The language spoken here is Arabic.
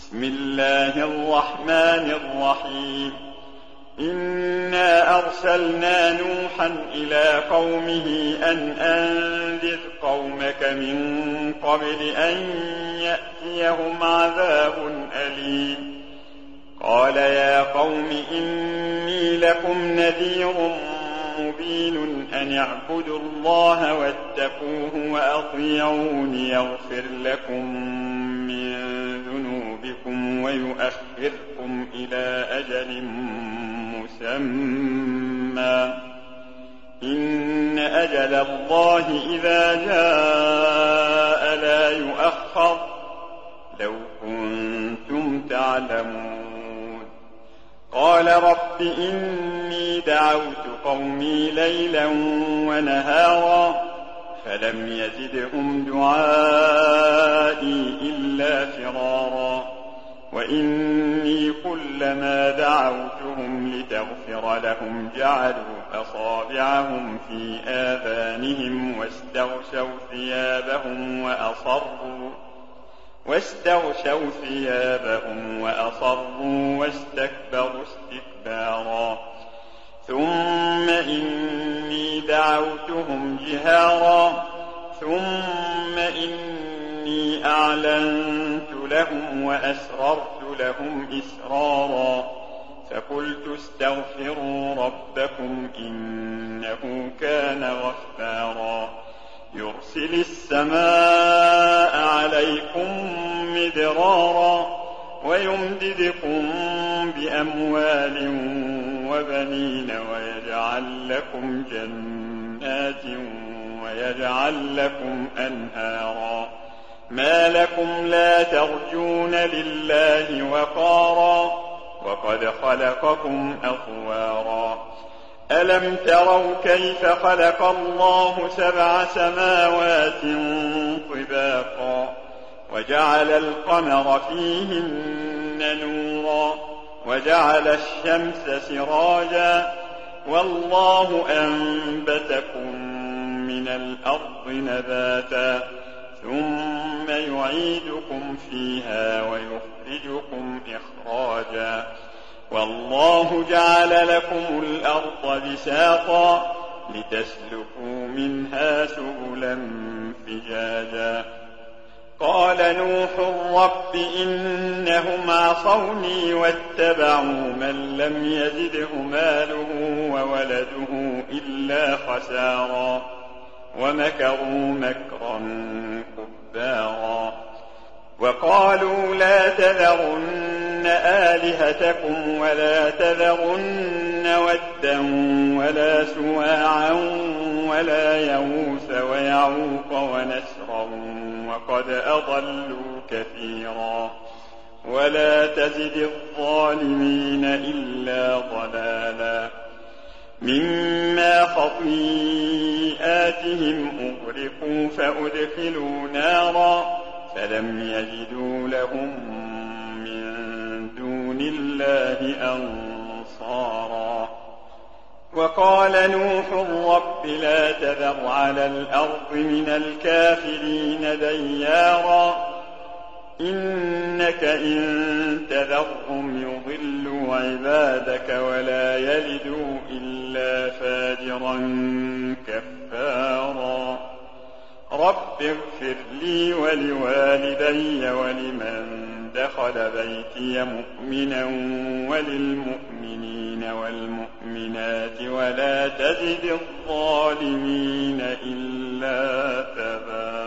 بسم الله الرحمن الرحيم. إنا أرسلنا نوحا إلى قومه أن أنذر قومك من قبل أن يأتيهم عذاب أليم. قال يا قوم إني لكم نذير مبين أن اعبدوا الله واتقوه وأطيعون يغفر لكم من ذنوبكم ويؤخركم إلى أجل مسمى إن أجل الله إذا جاء لا يؤخر لو كنتم تعلمون. قال رب إني دعوت قومي ليلا ونهارا فلم يزدهم دعائي إلا فرارا وإني كلما دعوتهم لتغفر لهم جعلوا أصابعهم في آذانهم واستغشوا ثيابهم وأصروا واستكبروا استكبارا. ثم إني دعوتهم جهارا ثم إني أعلنت لهم وأسررت لهم إسرارا فقلت استغفروا ربكم إنه كان غفارا يرسل السماء عليكم مدرارا ويمددكم بأموال وبنين ويجعل لكم جنات ويجعل لكم أنهارا. ما لكم لا ترجون لله وقارا وقد خلقكم أطوارا. ألم تروا كيف خلق الله 7 سماوات طباقا وجعل القمر فيهن نورا وجعل الشمس سراجا والله أنبتكم من الأرض نباتا ثم يعيدكم فيها ويخرجكم إخراجا. والله جعل لكم الأرض بساطا لتسلكوا منها سبلا فجاجا. قال نوح رب إنهم عصوني واتبعوا من لم يزده ماله وولده إلا خسارا ومكروا مكرا كبارا. وقالوا لا تذرن آلهتكم ولا تذرن ودا ولا سواعا ولا يغوث ويعوق ونسرا وقد أضلوا كثيرا ولا تزد الظالمين إلا ضلالا. مما خطيئاتهم أغرقوا فأدخلوا نارا فلم يجدوا لهم من دون الله أنصارا. وقال نوح رب لا تذر على الأرض من الكافرين ديارا إنك إن تذرهم يضلوا عبادك ولا يلدوا إلا فاجرا كفارا. رب اغفر لي ولوالدي ولمن دخل بيتي مؤمنا وللمؤمنين والمؤمنات ولا تزد الظالمين إلا تبارا.